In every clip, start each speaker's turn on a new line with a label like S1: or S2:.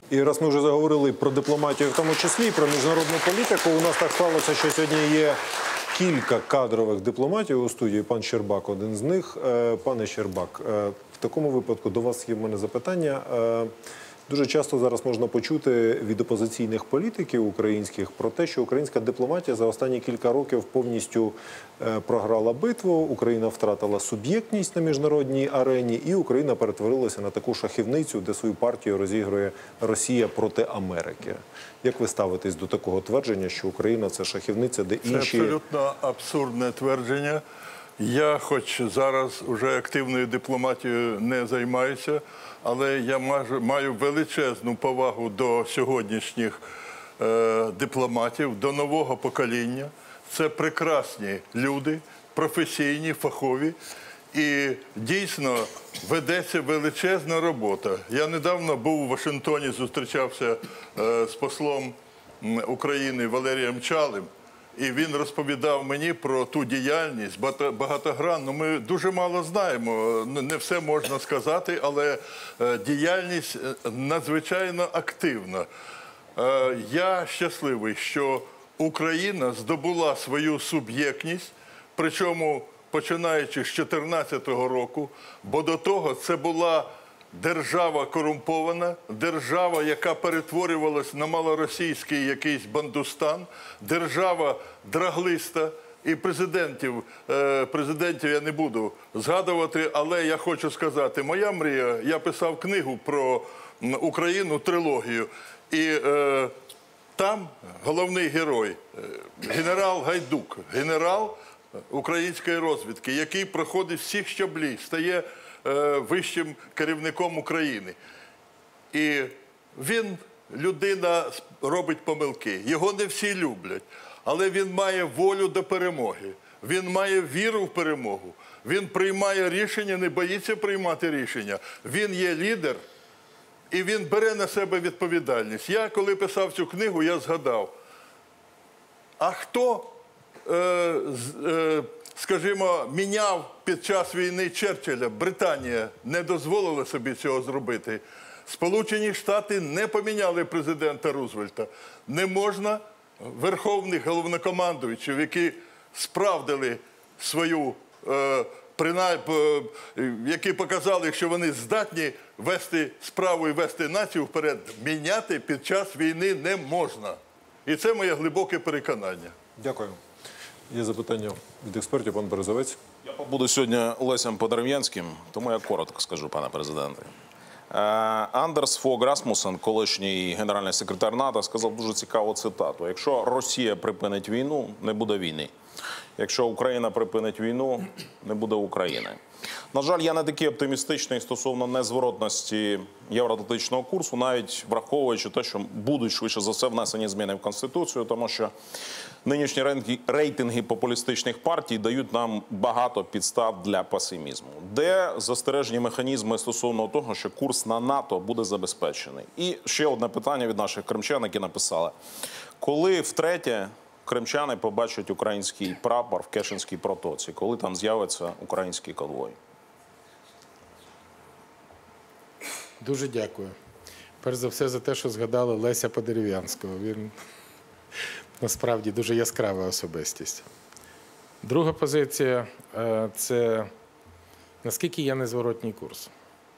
S1: І раз ми вже заговорили про дипломатію, в тому числі, про міжнародну політику, у нас так сталося, що сьогодні є кілька кадрових дипломатів у студії. Пан Щербак один з них. Пане Щербак, в такому випадку до вас є в мене запитання. Дуже часто зараз можна почути від опозиційних політиків українських про те, що українська дипломатія за останні кілька років повністю програла битву, Україна втратила суб'єктність на міжнародній арені і Україна перетворилася на таку шахівницю, де свою партію розігрує Росія проти Америки. Як ви ставитесь до такого твердження, що Україна – це шахівниця, де інші…
S2: Це абсолютно абсурдне твердження. Я, хоч зараз вже активною дипломатією не займаюся, але я маю величезну повагу до сьогоднішніх дипломатів, до нового покоління. Це прекрасні люди, професійні, фахові. І дійсно ведеться величезна робота. Я недавно був у Вашингтоні, зустрічався з послом України Валерієм Чалим. І він розповідав мені про ту діяльність багатогранну. Ми дуже мало знаємо, не все можна сказати, але діяльність надзвичайно активна. Я щасливий, що Україна здобула свою суб'єктність, причому починаючи з 2014 року, бо до того це була держава корумпована, держава, яка перетворювалась на малоросійський якийсь бандустан, держава драглиста. І президентів я не буду згадувати, але я хочу сказати, моя мрія, я писав книгу про Україну, трилогію, і там головний герой, генерал Гайдук, генерал української розвідки, який проходить всіх щаблів, стає вищим керівником України. І він, людина, робить помилки. Його не всі люблять, але він має волю до перемоги. Він має віру в перемогу. Він приймає рішення, не боїться приймати рішення. Він є лідер, і він бере на себе відповідальність. Я, коли писав цю книгу, я згадав, а хто, скажімо, міняв під час війни Черчилля? Британія не дозволила собі цього зробити. Сполучені Штати не поміняли президента Рузвельта. Не можна верховних головнокомандуючих, які справдили свою, які показали, що вони здатні вести справу і вести націю вперед, міняти під час війни не можна. І це моє глибоке переконання.
S1: Дякую. Є запитання від експертів, пан Березовець.
S3: Я побуду сьогодні Лесем Подерев'янським, тому я коротко скажу, пане президенте. Андерс Фог Расмуссен, колишній генеральний секретар НАТО, сказав дуже цікаву цитату. Якщо Росія припинить війну, не буде війни. Якщо Україна припинить війну, не буде України. На жаль, я не такий оптимістичний стосовно незворотності євроатлантичного курсу, навіть враховуючи те, що будуть швидше за все внесені зміни в Конституцію, тому що нинішні рейтинги популістичних партій дають нам багато підстав для песимізму. Де застережні механізми стосовно того, що курс на НАТО буде забезпечений? І ще одне питання від наших кримчан, які написали. Коли втретє кримчани побачать український прапор в Керченській протоці, коли там з'явиться український конвой?
S4: Дуже дякую. Перш за все за те, що згадали Леся Подерев'янського. Він насправді дуже яскрава особистість. Друга позиція – це наскільки є незворотній курс.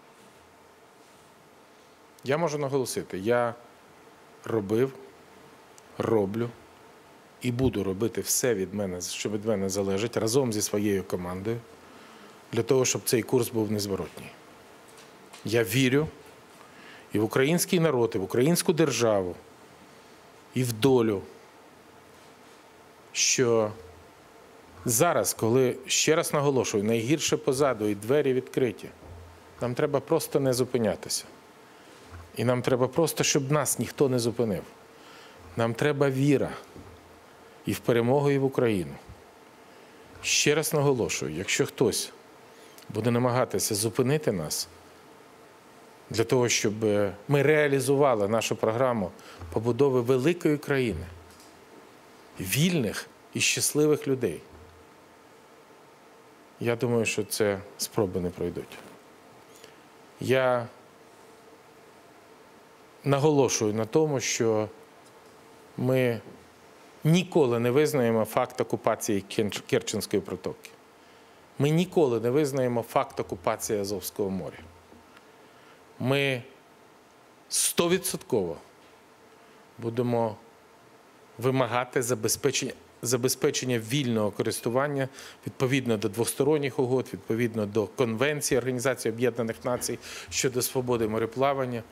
S4: Я можу наголосити, я робив, роблю і буду робити все від мене, що від мене залежить, разом зі своєю командою, для того, щоб цей курс був незворотній. Я вірю і в український народ, і в українську державу, і в долю, що зараз, коли, ще раз наголошую, найгірше позаду і двері відкриті, нам треба просто не зупинятися. І нам треба просто, щоб нас ніхто не зупинив. Нам треба віра і в перемогу, і в Україну. Ще раз наголошую, якщо хтось буде намагатися зупинити нас, для того, щоб ми реалізували нашу програму побудови великої країни, вільних і щасливих людей, я думаю, що це спроби не пройдуть. Я наголошую на тому, що ми ніколи не визнаємо факт окупації Керченської протоки. Ми ніколи не визнаємо факт окупації Азовського моря. Ми 100% будемо вимагати забезпечення вільного користування відповідно до двосторонніх угод, відповідно до Конвенції Організації Об'єднаних Націй щодо свободи мореплавання.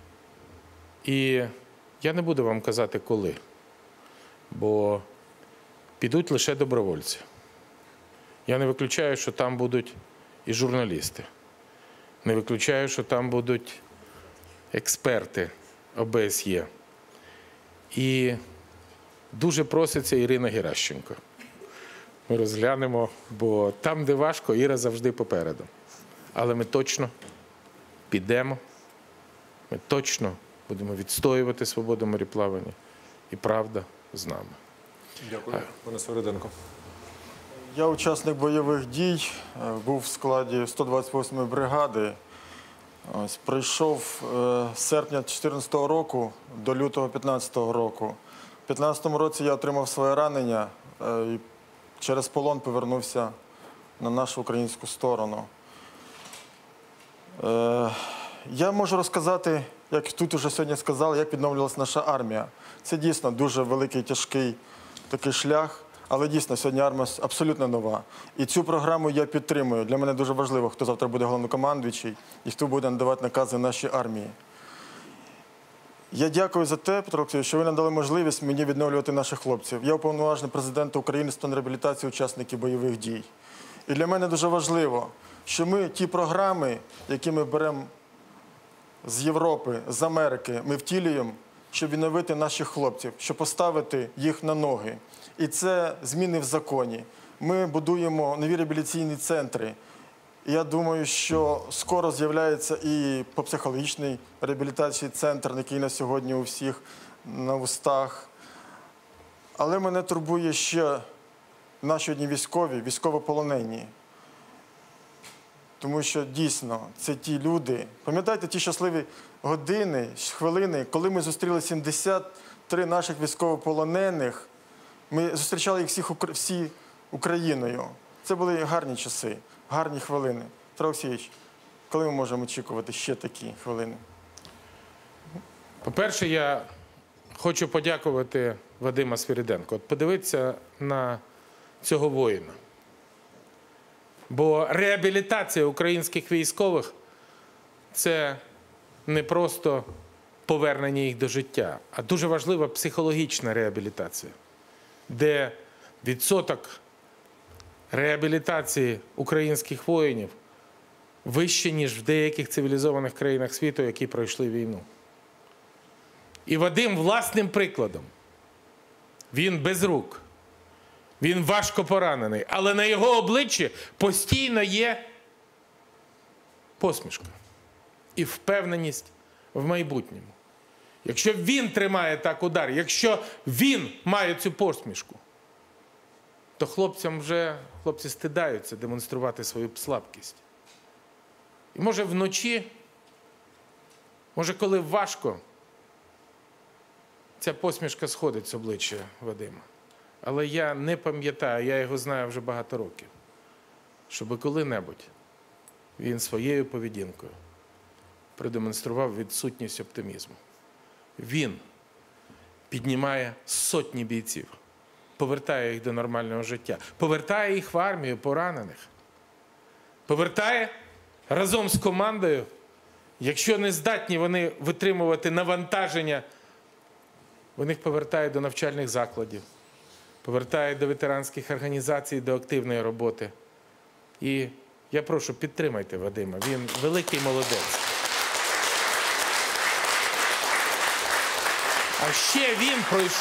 S4: І я не буду вам казати, коли, бо підуть лише добровольці. Я не виключаю, що там будуть і журналісти. Не виключаю, що там будуть експерти ОБСЄ. І дуже проситься Ірина Геращенко. Ми розглянемо, бо там, де важко, Іра завжди попереду. Але ми точно підемо, ми точно будемо відстоювати свободу мореплавання. І правда з нами.
S1: Дякую, пане Свириденко.
S5: Я учасник бойових дій, був в складі 128-ї бригади. Ось, прийшов з серпня 2014 року до лютого 2015 року. У 2015 році я отримав своє ранення і через полон повернувся на нашу українську сторону. Я можу розказати, як тут уже сьогодні сказали, як відновлювалася наша армія. Це дійсно дуже великий, тяжкий такий шлях. Але дійсно, сьогодні армія абсолютно нова. І цю програму я підтримую. Для мене дуже важливо, хто завтра буде головнокомандуючий і хто буде надавати накази нашій армії. Я дякую за те, Петро Олексійович, що ви надали можливість мені відновлювати наших хлопців. Я уповноважений президента України з питань реабілітації учасників бойових дій. І для мене дуже важливо, що ми ті програми, які ми беремо з Європи, з Америки, ми втілюємо, щоб відновити наших хлопців, щоб поставити їх на ноги. І це зміни в законі. Ми будуємо нові реабілітаційні центри. І я думаю, що скоро з'являється і по психологічній реабілітації центр, який на сьогодні у всіх на устах. Але мене турбує ще наші одні військові, військовополонені. Тому що дійсно це ті люди. Пам'ятаєте ті щасливі години, хвилини, коли ми зустріли 73 наших військовополонених. Ми зустрічали їх всі Україною. Це були гарні часи, гарні хвилини. Петро Олексійович, коли ми можемо очікувати ще такі хвилини?
S4: По-перше, я хочу подякувати Вадима Свириденко. От подивіться на цього воїна. Бо реабілітація українських військових – це не просто повернення їх до життя, а дуже важлива психологічна реабілітація, де відсоток реабілітації українських воїнів вище, ніж в деяких цивілізованих країнах світу, які пройшли війну. І Вадим власним прикладом. Він без рук, він важко поранений, але на його обличчі постійно є посмішка і впевненість в майбутньому. Якщо він тримає так удар, якщо він має цю посмішку, то хлопці стидаються демонструвати свою слабкість. І може вночі, може коли важко, ця посмішка сходить з обличчя Вадима. Але я не пам'ятаю, я його знаю вже багато років, щоб коли-небудь він своєю поведінкою продемонстрував відсутність оптимізму. Він піднімає сотні бійців, повертає їх до нормального життя, повертає їх в армію поранених, повертає разом з командою, якщо не здатні вони витримувати навантаження, вони їх повертають до навчальних закладів, повертають до ветеранських організацій, до активної роботи. І я прошу, підтримайте Вадима, він великий молодець. А ще він,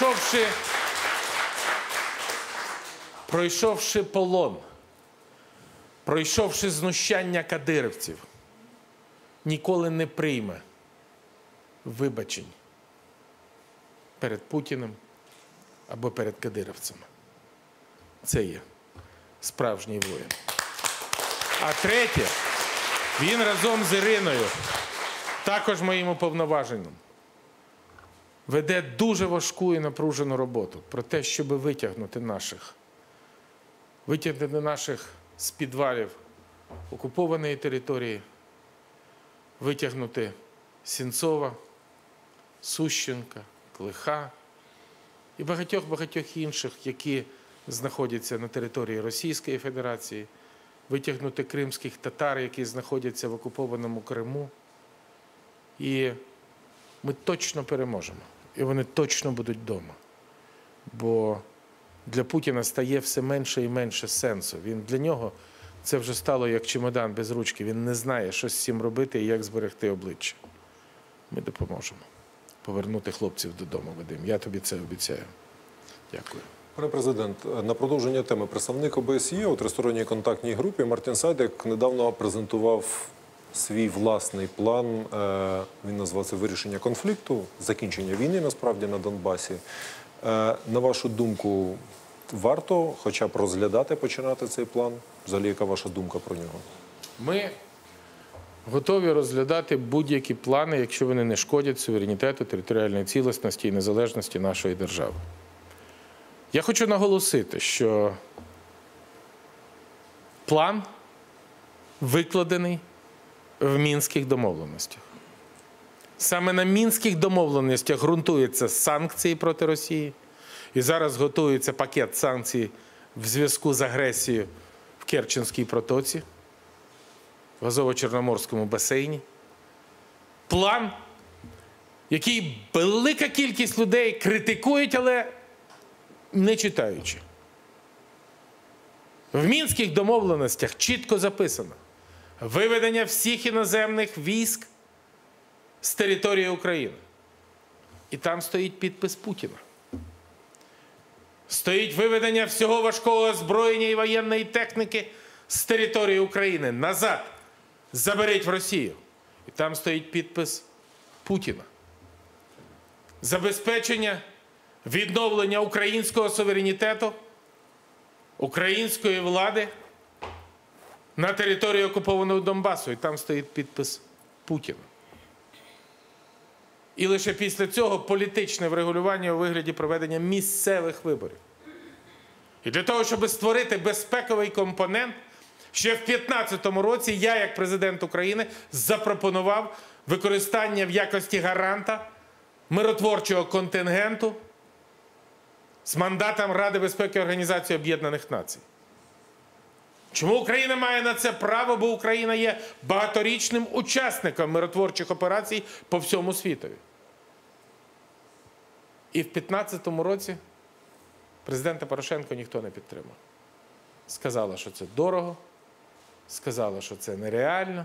S4: пройшовши полон, пройшовши знущання кадирівців, ніколи не прийме вибачень перед Путіним або перед кадирівцями. Це є справжній воїн. А третє, він разом з Іриною, також моїм уповноваженим, веде дуже важку і напружену роботу про те, щоб витягнути наших з підвалів окупованої території, витягнути Сінцова, Сущенка, Клиха і багатьох інших, які знаходяться на території Російської Федерації, витягнути кримських татар, які знаходяться в окупованому Криму. І ми точно переможемо. І вони точно будуть вдома. Бо для Путіна стає все менше і менше сенсу. Для нього це вже стало як чемодан без ручки. Він не знає, що з цим робити і як зберегти обличчя. Ми допоможемо повернути хлопців додому, Вадим. Я тобі це обіцяю. Дякую.
S1: Пане президент, на продовження теми представник ОБСЄ у тристоронній контактній групі Мартін Сайдек недавно презентував свій власний план. Він назвав це «Вирішення конфлікту», закінчення війни, насправді, на Донбасі. На вашу думку, варто хоча б розглядати, починати цей план? Взагалі, яка ваша думка про нього?
S4: Ми готові розглядати будь-які плани, якщо вони не шкодять суверенітету, територіальної цілісності і незалежності нашої держави. Я хочу наголосити, що план викладений в Мінських домовленостях. Саме на Мінських домовленостях ґрунтуються санкції проти Росії. І зараз готується пакет санкцій в зв'язку з агресією в Керченській протоці, в Азово-Чорноморському басейні. План, який велика кількість людей критикують, але не читаючи. В Мінських домовленостях чітко записано виведення всіх іноземних військ з території України. І там стоїть підпис Путіна. Стоїть виведення всього важкого озброєння і воєнної техніки з території України. Назад. Заберіть в Росію. І там стоїть підпис Путіна. Забезпечення відновлення українського суверенітету, української влади на території окупованого Донбасу. І там стоїть підпис Путіна. І лише після цього політичне врегулювання у вигляді проведення місцевих виборів. І для того, щоб створити безпековий компонент, ще в 2015 році я, як президент України, запропонував використання в якості гаранта миротворчого контингенту з мандатом Ради безпеки Організації Об'єднаних Націй. Чому Україна має на це право? Бо Україна є багаторічним учасником миротворчих операцій по всьому світові. І в 2015 році президента Порошенка ніхто не підтримав. Сказали, що це дорого, сказали, що це нереально.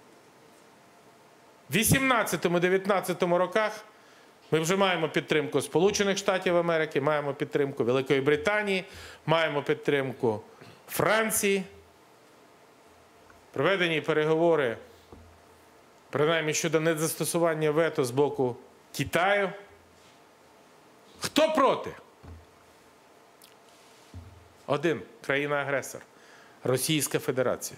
S4: В 2018-2019 роках ми вже маємо підтримку Сполучених Штатів Америки, маємо підтримку Великої Британії, маємо підтримку Франції. Проведені переговори, принаймні щодо незастосування вето з боку Китаю. Хто проти? Один – країна-агресор – Російська Федерація.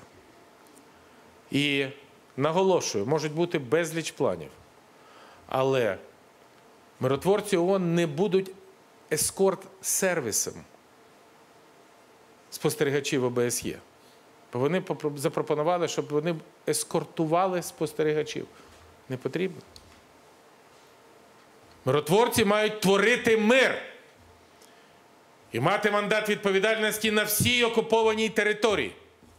S4: І наголошую, можуть бути безліч планів, але миротворці ООН не будуть ескорт-сервісом спостерігачів ОБСЄ. Вони запропонували, щоб вони ескортували спостерігачів. Не потрібно. Миротворці мають творити мир і мати мандат відповідальності на всій окупованій території.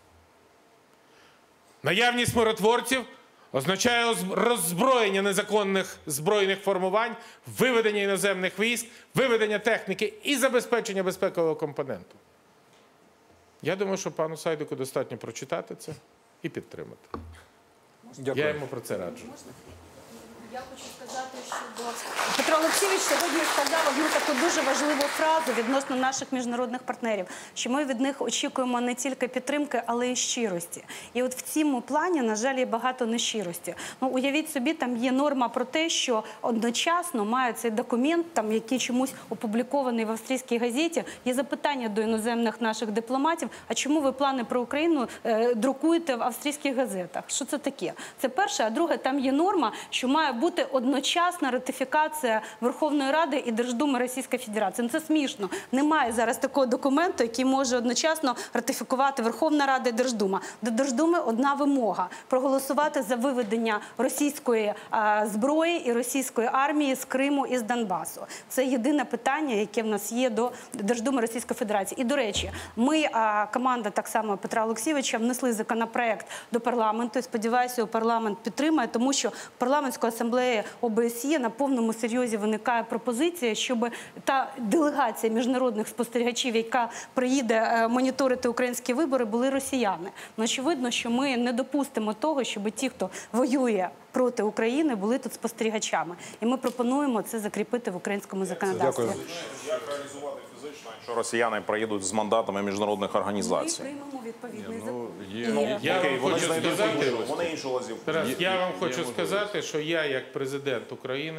S4: Наявність миротворців означає роззброєння незаконних збройних формувань, виведення іноземних військ, виведення техніки і забезпечення безпекового компоненту. Я думаю, що пану Сайдику достатньо прочитати це і підтримати.
S1: Дякую.
S4: Я йому про це раджу.
S6: Я хочу сказати, що Петро Олексійович сьогодні сказав одну таку дуже важливу фразу відносно наших міжнародних партнерів, що ми від них очікуємо не тільки підтримки, але й щирості. І от в цьому плані, на жаль, є багато нещирості. Ну, уявіть собі, там є норма про те, що одночасно має цей документ, там, який чомусь опублікований в австрійській газеті, є запитання до іноземних наших дипломатів, а чому ви плани про Україну друкуєте в австрійських газетах? Що це таке? Це перше. А друге, там є норма, що має бути бути одночасна ратифікація Верховної Ради і Держдуми Російської Федерації. Ну, це смішно. Немає зараз такого документу, який може одночасно ратифікувати Верховна Рада і Держдума. До Держдуми одна вимога – проголосувати за виведення російської зброї і російської армії з Криму і з Донбасу. Це єдине питання, яке в нас є до Держдуми Російської Федерації. І, до речі, ми, команда так само Петра Олексійовича, внесли законопроект до парламенту. І сподіваюся, його парламент підтримає, тому що в парламентської асамблеї ОБСЄ на повному серйозі виникає пропозиція, щоб та делегація міжнародних спостерігачів, яка приїде моніторити українські вибори, були росіяни. Ну, очевидно, що ми не допустимо того, щоб ті, хто воює проти України, були тут спостерігачами. І ми пропонуємо це закріпити в українському законодавстві.
S1: Дякую.
S3: Як реалізувати фізично, якщо росіяни приїдуть з мандатами міжнародних
S6: Ми
S3: організацій?
S6: приймемо відповідний закон.
S4: Я вам хочу сказати,
S3: Вони іншу лазівку.
S4: Тарас, я вам хочу сказати, що я, як президент України,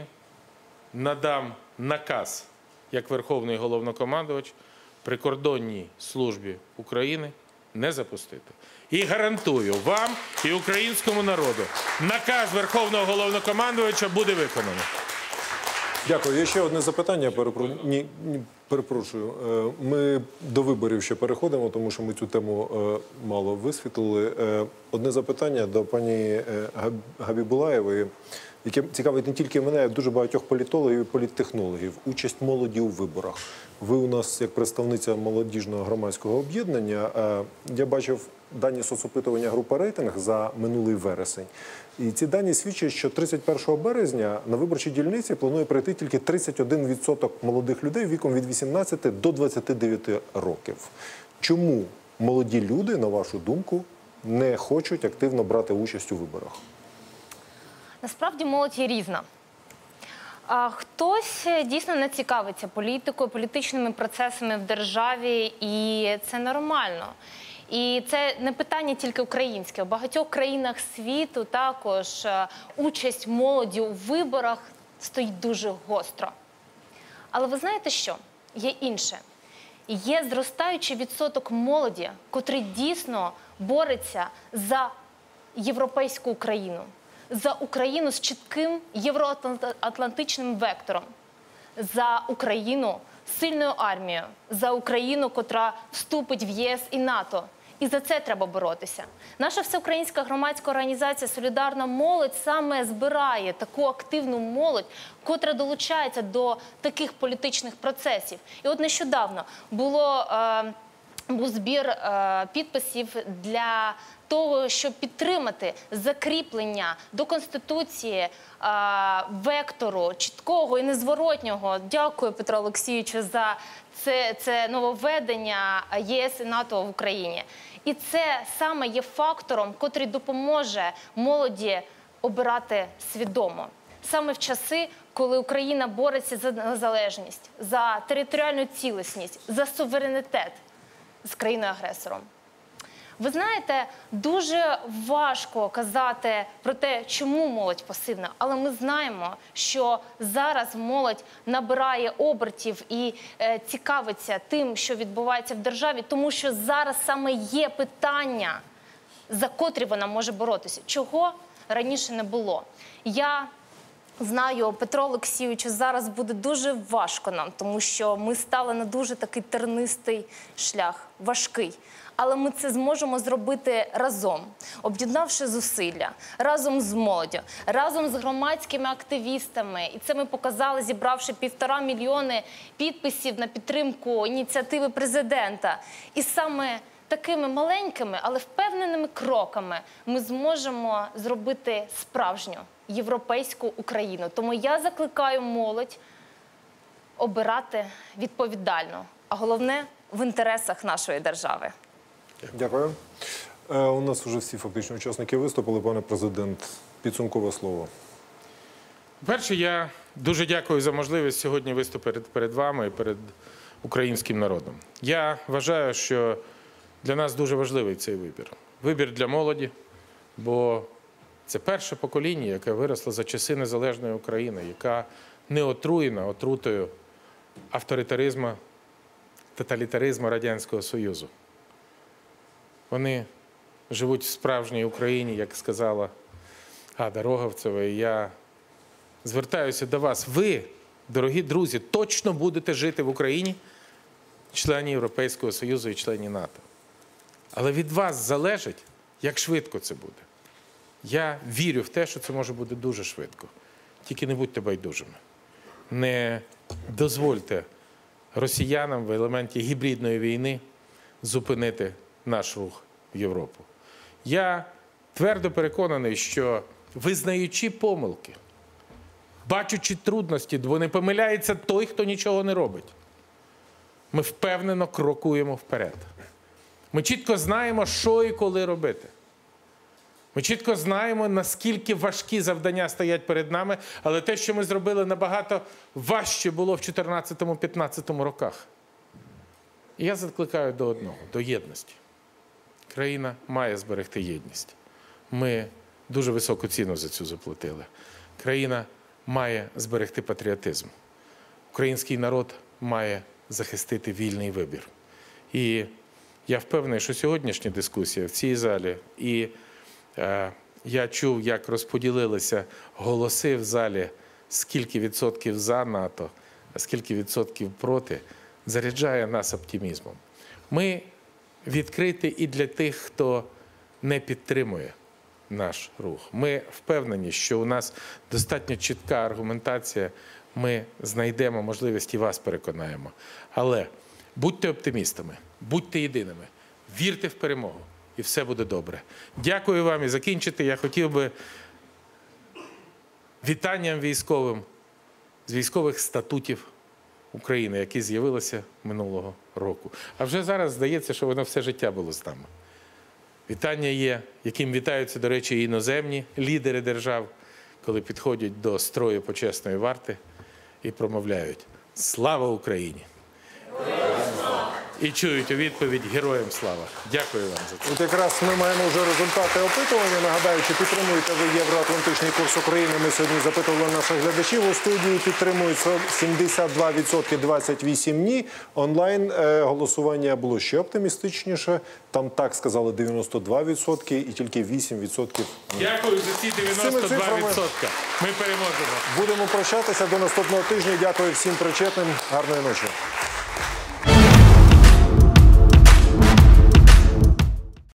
S4: надам наказ, як Верховний Головнокомандувач, прикордонній службі України не запустити. І гарантую вам і українському народу, наказ Верховного Головнокомандувача буде виконано.
S1: Дякую. Є ще одне запитання. Перепрошую. Ми до виборів ще переходимо, тому що ми цю тему мало висвітлили. Одне запитання до пані Габібулаєвої, яке цікавить не тільки мене, а й дуже багатьох політологів і політтехнологів. Участь молоді у виборах. Ви у нас, як представниця молодіжного громадського об'єднання, я бачив дані соцопитування групи «Рейтинг» за минулий вересень. І ці дані свідчать, що 31 березня на виборчі дільниці планує прийти тільки 31% молодих людей віком від 18 до 29 років. Чому молоді люди, на вашу думку, не хочуть активно брати участь у виборах?
S7: Насправді молодь є різна. Хтось дійсно не цікавиться політикою, політичними процесами в державі, і це нормально. І це не питання тільки українське. У багатьох країнах світу також участь молоді у виборах стоїть дуже гостро. Але ви знаєте що? Є інше. Є зростаючий відсоток молоді, котрий дійсно бореться за європейську Україну. За Україну з чітким євроатлантичним вектором. За Україну з сильною армією. За Україну, котра вступить в ЄС і НАТО. І за це треба боротися. Наша всеукраїнська громадська організація «Солідарна молодь» саме збирає таку активну молодь, котра долучається до таких політичних процесів. І от нещодавно був збір підписів для того, щоб підтримати закріплення до Конституції вектору чіткого і незворотнього. Дякую, Петро Олексійовичу, за це нововведення ЄС і НАТО в Україні. І це саме є фактором, котрий допоможе молоді обирати свідомо. Саме в часи, коли Україна бореться за незалежність, за територіальну цілісність, за суверенітет з країною-агресором. Ви знаєте, дуже важко казати про те, чому молодь пасивна, але ми знаємо, що зараз молодь набирає обертів і цікавиться тим, що відбувається в державі, тому що зараз саме є питання, за котрі вона може боротися, чого раніше не було. Я знаю, Петро Олексійовичу, зараз буде дуже важко нам, тому що ми стали на дуже такий тернистий шлях, важкий. Але ми це зможемо зробити разом, об'єднавши зусилля, разом з молоддю, разом з громадськими активістами. І це ми показали, зібравши 1,5 мільйони підписів на підтримку ініціативи президента. І саме такими маленькими, але впевненими кроками ми зможемо зробити справжню європейську Україну. Тому я закликаю молодь обирати відповідально, а головне – в інтересах нашої держави.
S1: Дякую. У нас вже всі фактично учасники виступили. Пане президент, підсумкове слово.
S4: Перше, я дуже дякую за можливість сьогодні виступити перед вами і перед українським народом. Я вважаю, що для нас дуже важливий цей вибір. Вибір для молоді, бо це перше покоління, яке виросло за часи незалежної України, яка не отруєна отрутою авторитаризму, тоталітаризму Радянського Союзу. Вони живуть в справжній Україні, як сказала Ада Роговцева, і я звертаюся до вас. Ви, дорогі друзі, точно будете жити в Україні, члені Європейського Союзу і члені НАТО. Але від вас залежить, як швидко це буде. Я вірю в те, що це може бути дуже швидко. Тільки не будьте байдужими. Не дозвольте росіянам в елементі гібридної війни зупинити наш рух в Європу. Я твердо переконаний, що визнаючи помилки, бачучи трудності, бо не помиляється той, хто нічого не робить, ми впевнено крокуємо вперед. Ми чітко знаємо, що і коли робити. Ми чітко знаємо, наскільки важкі завдання стоять перед нами, але те, що ми зробили, набагато важче було в 2014-2015 роках. І я закликаю до одного – до єдності. Країна має зберегти єдність. Ми дуже високу ціну за цю заплатили. Країна має зберегти патріотизм. Український народ має захистити вільний вибір. І я впевнений, що сьогоднішня дискусія в цій залі, і я чув, як розподілилися голоси в залі, скільки відсотків за НАТО, а скільки відсотків проти, заряджає нас оптимізмом. Ми відкриті і для тих, хто не підтримує наш рух. Ми впевнені, що у нас достатньо чітка аргументація, ми знайдемо можливість і вас переконаємо. Але будьте оптимістами, будьте єдиними, вірте в перемогу. І все буде добре. Дякую вам. І закінчити я хотів би вітанням військовим з військових статутів України, які з'явилися минулого року. А вже зараз здається, що воно все життя було з нами. Вітання є, яким вітаються, до речі, і іноземні лідери держав, коли підходять до строю почесної варти і промовляють «Слава Україні!» І чують у відповідь «Героям слава». Дякую вам за це.
S1: От якраз ми маємо вже результати опитування. Нагадаю, чи підтримуєте ви євроатлантичний курс України? Ми сьогодні запитували наших глядачів. У студії підтримують 72%, 28% ні. Онлайн голосування було ще оптимістичніше. Там так сказали 92% і тільки 8% ні.
S4: Дякую за ці 92%. Ми переможемо.
S1: Будемо прощатися до наступного тижня. Дякую всім причетним. Гарної ночі.